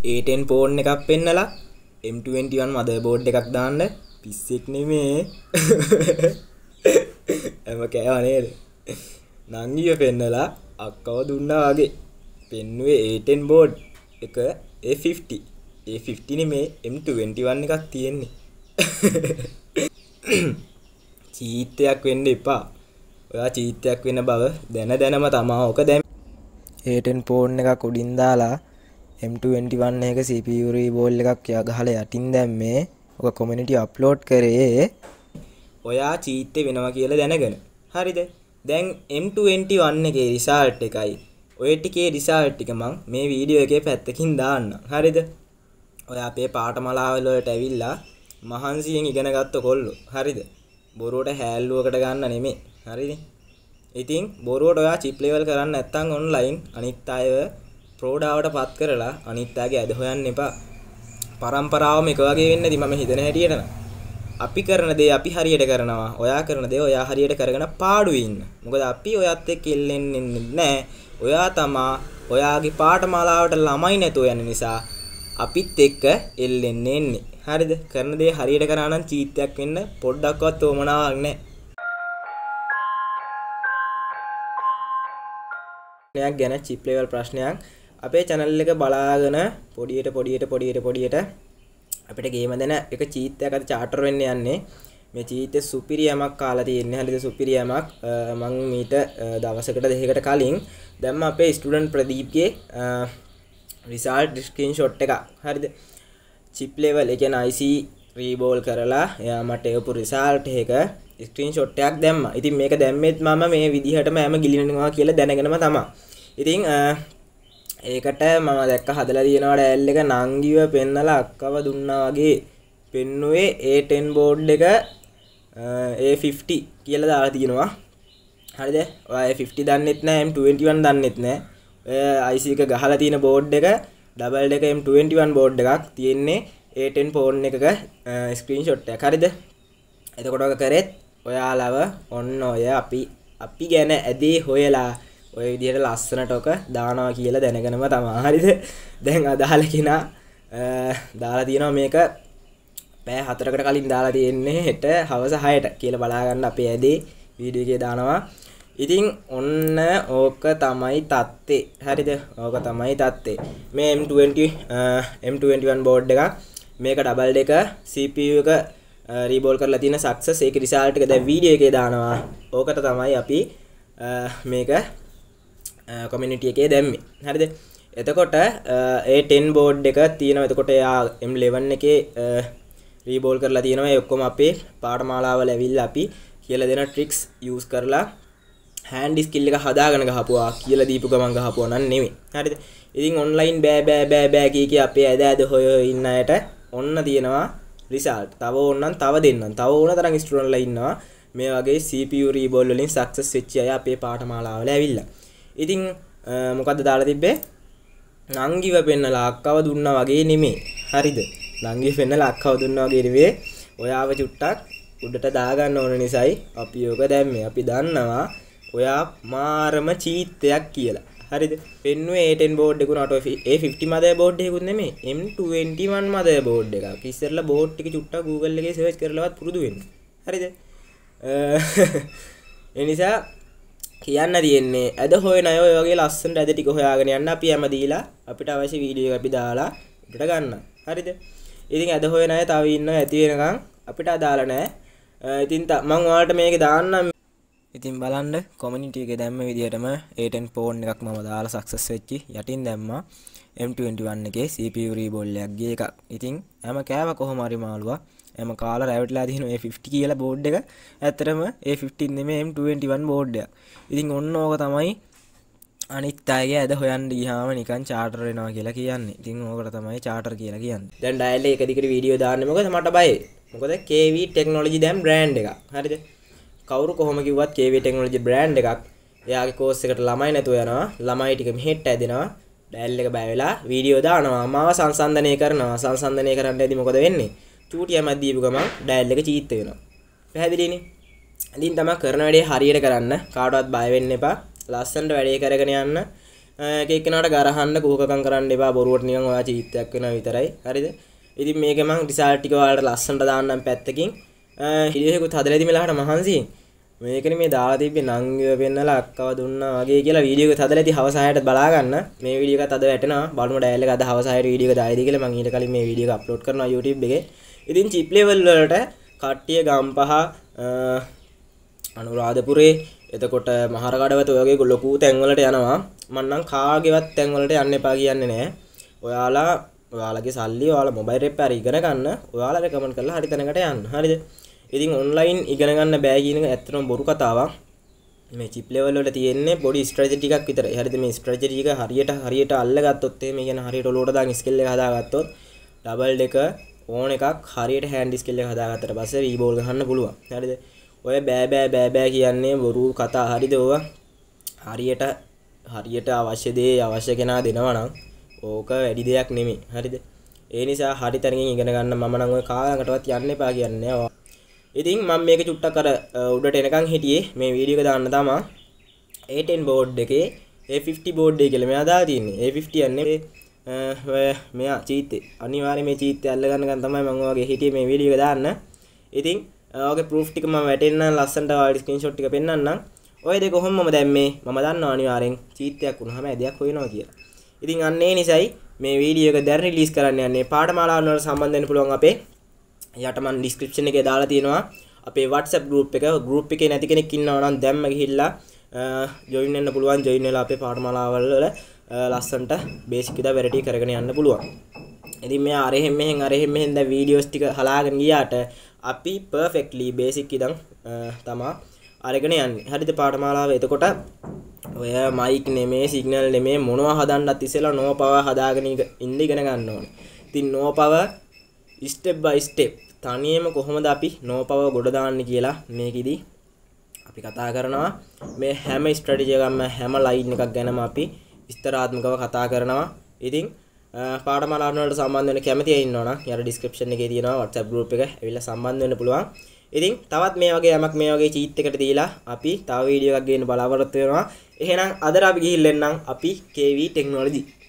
A10 phone එකක් පෙන්නලා M21 මදර්බෝඩ් එකක් දාන්න පිස්සෙක් නෙමේ. එම කෑවා නේද? නංගිය පෙන්නලා අක්කව දුන්නා වගේ පෙන්නුවේ A10 බෝඩ් එක A50 නෙමේ M21 එකක් තියෙන්නේ. චීත්තයක් වෙන්න එපා. ඔයා චීත්තයක් වෙන බව දැනම තමා ඔක දැන් A10 ෆෝන් එකක් උඩින් දාලා M21 එක CPU රීබෝල් එකක් ගහලා යටින් දැම්මේ. ඔක කමියුනිටි අප්ලෝඩ් කරේ ඔයා චීත්තේ වෙනවා කියලා දැනගෙන. හරිද? දැන් M21 එකේ රිසල්ට් එකයි ඔය ටිකේ රිසල්ට් ටික මම මේ වීඩියෝ එකේ පැත්තකින් දාන්නම්. හරිද? ඔයා අපේ පාඨමාලාවල වලට ඇවිල්ලා මහන්සියෙන් ඉගෙන ගත්ත කොල්ලෝ. හරිද? බොරුවට හැල්ලුවකට ගන්න නෙමෙයි. හරිද? ඉතින් බොරුවට ඔයා චිප් ලෙවල් කරන්න නැත්නම් ඔන්ලයින් අනිත් අයව ප්‍රෝඩාවට පත් කරලා අනිත් අයගේ ඇද හොයන්න එපා. පරම්පරාවම එක වගේ වෙන්නේ නැති මම හිතන හැටියට නම්. අපි කරන දේ අපි හරියට කරනවා. ඔයා කරන දේ ඔයා හරියට කරගෙන පාඩුවේ ඉන්න. මොකද අපි ඔයත් එක්ක එල්ලෙන්නේ නැහැ. ඔයා තමා ඔයාගේ පාඨමාලාවට ළමයි නැතුව යන නිසා අපිත් එක්ක එල්ලෙන්නේ එන්නේ. හරිද? කරන දේ හරියට කරා නම් චීත්තයක් වෙන්න පොඩ්ඩක්වත් උවමනාවක් නැහැ. ප්‍රශ්නයක් ගැන චිප් ලෙවල් ප්‍රශ්නයක් අපේ channel එක බලාගෙන පොඩියට අපිට ගේම දෙන එක චීත්තයක් අද චාටර් වෙන්න යන්නේ. මේ චීත්තේ සුපිරි යමක් කාලා තියෙන්නේ. හරිද? සුපිරි යමක් මම මීට දවසකට දෙකකට කලින් දැම්ම අපේ ස්ටුඩන්ට් ප්‍රදීප්ගේ රිසල්ට් ස්ක්‍රීන්ෂොට් එක. හරිද? චිප් ලෙවල් ඒ කියන්නේ IC රීබෝල් කරලා එයා මට එවපු රිසල්ට් එක ස්ක්‍රීන්ෂොට් එකක් දැම්මා. ඉතින් මේක දැම්මෙත් මම මේ විදිහටම හැම ගිලිනවා කියලා දැනගෙනම තමයි. ඉතින් ඒකට මම දැක්ක හදලා තියෙනවා ඩයල් එක නංගිව පෙන්නලා අක්කව දුන්නා වගේ පෙන්නුවේ A10 බෝඩ් එක A50 කියලා දාලා තියෙනවා. හරිද? ඔයා A50 දන්නෙත් නැහැ M21 දන්නෙත් නැහැ. IC එක ගහලා තියෙන බෝඩ් එක ඩබල් එක M21 බෝඩ් එකක් තියෙන්නේ A10 ෆෝන් එකක ස්ක්‍රීන්ෂොට් එකක්. හරිද? එතකොට ඔක කරෙත් ඔයාලව ඔන්න ඔය අපි ගැන ඇදේ හොයලා ඔය විදිහට ලස්සනට ඔක දානවා කියලා දැනගෙනම තමයි. හරිද? දැන් අදාළ කෙනා දාලා තියෙනවා මේක පැය 4කට කලින් දාලා තියෙන්නේ හෙට හවස 6ට කියලා බලා ගන්න අපේ ඇදේ වීඩියෝ එකේ දානවා. ඉතින් ඔන්න ඕක තමයි තත්ත්වේ. හරිද? ඕක තමයි තත්ත්වේ. මේ M21 බෝඩ් එකක් මේක ඩබල් එක CPU එක රීබෝල් කරලා තියෙන සක්සස් ඒක රිසල්ට් එක දැන් වීඩියෝ එකේ දානවා. ඕකට තමයි අපි මේක කමියුනිටි එකේ දැම්මේ. හරිද? එතකොට A10 බෝඩ් එක තියෙනවා. එතකොට එයා M11 එකේ රීබෝල් කරලා තියෙනවා. ඒ ඔක්කොම අපේ පාඨමාලාවල ඇවිල්ලා අපි කියලා දෙන ට්‍රික්ස් යූස් කරලා හෑන්ඩ් ස්කිල් එක හදාගෙන ගහපුවා කියලා දීපු ගමන් ගහපුවා නන් නෙමෙයි. හරිද? ඉතින් ඔන්ලයින් බෑ කී අපේ ඇද හොය ඉන්න අයට ඔන්න තියෙනවා රිසල්ට්. තව ඕනනම් තව දෙන්නම්. තව ඕන තරම් ස්ටුඩන්ට්ලා ඉන්නවා මේ වගේ CPU රීබෝල් වලින් සක්සස් වෙච්ච අය අපේ පාඨමාලාවල ඇවිල්ලා. ඉතින් මොකද්ද දාලා තිබ්බේ? නංගිව පෙන්නලා අක්කව දුන්නා වගේ නෙමෙයි. හරිද? නංගිව පෙන්නලා අක්කව දුන්නා වගේ නෙවෙයි. ඔයාව චුට්ටක් උඩට දාගන්න ඕන නිසායි අපි යෝග දැම්මේ. අපි දන්නවා ඔයා මාරම චීත්තයක් කියලා. හරිද? පෙන්නුවේ A10 බෝඩ් එකුණාට A50 මදර් බෝඩ් එකකුත් නෙමෙයි M21 මදර් බෝඩ් එකක්. ඉස්සෙල්ලා බෝඩ් ටික චුට්ටක් Google එකේ සර්ච් කරලවත් පුරුදු වෙන්න. හරිද? ඒ නිසා කියන්න තියෙන්නේ ඇද හොයන අය ඔය වගේ ලස්සනට ඇද ටික හොයාගෙන යන්න අපි හැම දීලා අපිට අවශ්‍ය වීඩියෝ එක අපි දාලා අපිට ගන්න. හරිද? ඉතින් ඇද හොයන අය තව ඉන්නවා ඇති වෙනකන් අපිට අදාළ නැහැ. ඉතින් මම ඔයාලට මේක දාන්නම්. ඉතින් බලන්න කමියුනිටි එකේ දැම්ම විදිහටම A10 ෆෝන් එකක් මම දාලා සක්සස් වෙච්චි යටින් දැම්මා M21 එකේ CPU රීබෝල් එකක් ගිය එකක්. ඉතින් හැම කෑව කොහොම හරි මාළුවා හැම කාලා රැවටිලා තියෙන A50 කියලා බෝඩ් එක ඇත්තටම A15 නෙමෙයි M21 බෝඩ් එකක්. ඉතින් ඔන්න ඕක තමයි අනිත් අයගේ ඇද හොයන්න ගියාම නිකන් චාටර් වෙනවා කියලා කියන්නේ. ඉතින් ඕකට තමයි චාටර් කියලා කියන්නේ. දැන් ඩයල් එක දිගට වීඩියෝ දාන්නේ මොකද මට බයයි. මොකද KV ටෙක්නොලොජි දැන් බ්‍රෑන්ඩ් එකක්. හරිද? කවුරු කොහොම කිව්වත් KV ටෙක්නොලොජි බ්‍රෑන්ඩ් එකක්. එයාගේ කෝස් එකට ළමයි නැතුව යනවා. ළමයි ටික මෙහෙට ඇදෙනවා. ඩයල් එක බය වෙලා වීඩියෝ දානවා. මාව සංසන්දනය කරනවා. සංසන්දනය කරන්න ඇති මොකද වෙන්නේ? චූටියම දීපු ගමන් ඩයල් එක චීත් වෙනවා. පැහැදිලිනේ? ඉතින් තමයි කරන වැඩේ හරියට කරන්න. කාටවත් බය වෙන්න එපා. ලස්සනට වැඩේ කරගෙන යන්න. එක එක්කෙනාට ගරහන්න කුහකකම් කරන්න එපා බොරුවට නිකන් ඔයා cheat එකක් වෙනවා විතරයි හරිද ඉතින් මේක මං රිසල්ට් ටික ඔයාලට ලස්සනට දාන්නම් පැත්තකින් වීඩියෝ එකකුත් හදලා ඉතින් මෙලහට මහන්සියෙන් මේකනේ මේ දාලා තිබ්බේ නංගිව වෙන්නලා අක්කව දුන්නා වගේ කියලා වීඩියෝ එක හදලා ඉතින් හවස 6ට බලා ගන්න මේ වීඩියෝ එකත් අද වැටෙනවා බලමු ඩයල් එක අද හවස 6ට වීඩියෝ එක දායිද කියලා මං ඊට කලින් මේ වීඩියෝ එක අප්ලෝඩ් කරනවා YouTube එකේ ඉතින් චිප් ලෙවල් වලට කට්ටිය ගම්පහ අනුරාධපුරේ එතකොට මහරගඩවත ඔයගේ ලොකු තැන් වලට යනවා මම නම් කාගේවත් තැන් වලට යන්න එපා කියන්නේ නෑ ඔයාලගේ සල්ලි ඔයාලා මොබයිල් රිපෙයාර් ඉගෙන ගන්න ඔයාලා රෙකමන්ඩ් කරලා හරි තැනකට යන්න හරිද ඉතින් ඔන්ලයින් ඉගෙන ගන්න බෑ කියන එක ඇත්තටම බොරු කතාවක් මේ චිප් ලෙවල් වල තියෙන්නේ පොඩි ස්ට්‍රැටජි ටිකක් විතරයි හරිද මේ ස්ට්‍රැටජි එක හරියට අල්ලගත්තොත් එහෙම කියන්නේ හරියට ඔලුවට දාන ස්කිල් එක හදාගත්තොත් ඩබල් එක ඕන එකක් හරියට හෑන්ඩ් ස්කිල් එක හදාගත්තට පස්සේ රීබෝල් ගහන්න පුළුවන් හරිද ඔය බෑ කියන්නේ බොරු කතා හරිද ඔය හරියට අවශ්‍ය දේ අවශ්‍ය කෙනා දෙනවා නම් ඕක වැඩි දෙයක් නෙමෙයි හරිද ඒ නිසා හරි තැනකින් ඉගෙන ගන්න මම නම් ඔය කාලයකටවත් යන්න එපා කියන්නේ ඉතින් මම මේක චුට්ටක් අර උඩට එනකන් හිටියේ මේ වීඩියෝ එක දාන්න තමයි A10 බෝඩ් එකේ A50 බෝඩ් එක කියලා මෙයා දාලා තින්නේ A50 යන්නේ මෙයා චීත්තේ අනිවාර්යයෙන් මේ චීත්තේ අල්ල ගන්නකන් තමයි මම ඔයගේ හිටියේ මේ වීඩියෝ එක දාන්න ඉතින් ඔයගේ ප්‍රූෆ් ටික මම වැටෙන්න ලස්සනට ඔයාලට ස්ක්‍රීන්ෂොට් ටික පෙන්නන්නම් ඔය දෙක කොහොමම දැම්මේ මම දන්නවා අනිවාර්යෙන් චීත්තයක් වුණාම ඇදයක් හොයනවා කියලා ඉතින් අන්න ඒ නිසයි මේ වීඩියෝ එක දැන් රිලීස් කරන්න යන්නේ පාඨමාලාවන් වලට සම්බන්ධ වෙන්න පුළුවන් අපේ යට මම ඩිස්ක්‍රිප්ෂන් එකේ දාලා තියෙනවා අපේ WhatsApp group එකේ නැති කෙනෙක් ඉන්නවා නම් දැම්ම ගිහිල්ලා ජොයින් වෙන්න පුළුවන් ජොයින් වෙලා අපේ පාඨමාලාවල් වල ලස්සන්ට බේසික් විදිහට වැරටි කරගෙන යන්න පුළුවන් ඉතින් මෙයා අරහෙන් මෙහෙන් දැන් වීඩියෝස් ටික හලාගෙන ගියාට අපි perfectly basic ඉඳන් තමා අරගෙන යන්නේ හරිද පාඨමාලාව එතකොට ඔය මයික් නෙමේ සිග්නල් නෙමේ මොනවා හදන්නත් ඉස්සෙල්ලා no power හදාගෙන ඉන්න ඉගෙන ගන්න ඕනේ ඉතින් no power step by step තනියම කොහොමද අපි no power ගොඩ දාන්නේ කියලා මේකෙදි අපි කතා කරනවා මේ හැම ස්ට්‍රැටජි එකක්ම හැම ලයින් එකක් ගැනම අපි විස්තරාත්මකව කතා කරනවා ඉතින් පාඨමාලාවන් වලට සම්බන්ධ වෙන්න කැමති අය ඉන්නවනම් යාර ඩිස්ක්‍රිප්ෂන් එකේ තියෙනවා WhatsApp group එක ඇවිල්ලා සම්බන්ධ වෙන්න පුළුවන් ඉතින් තවත් මේ වගේ යමක් මේ වගේ චීත් එකට දීලා අපි තව වීඩියෝ එකක් ගේන්න බලාපොරොත්තු වෙනවා එහෙනම් අදට අපි ගිහින් එන්නම් අපි KV Technology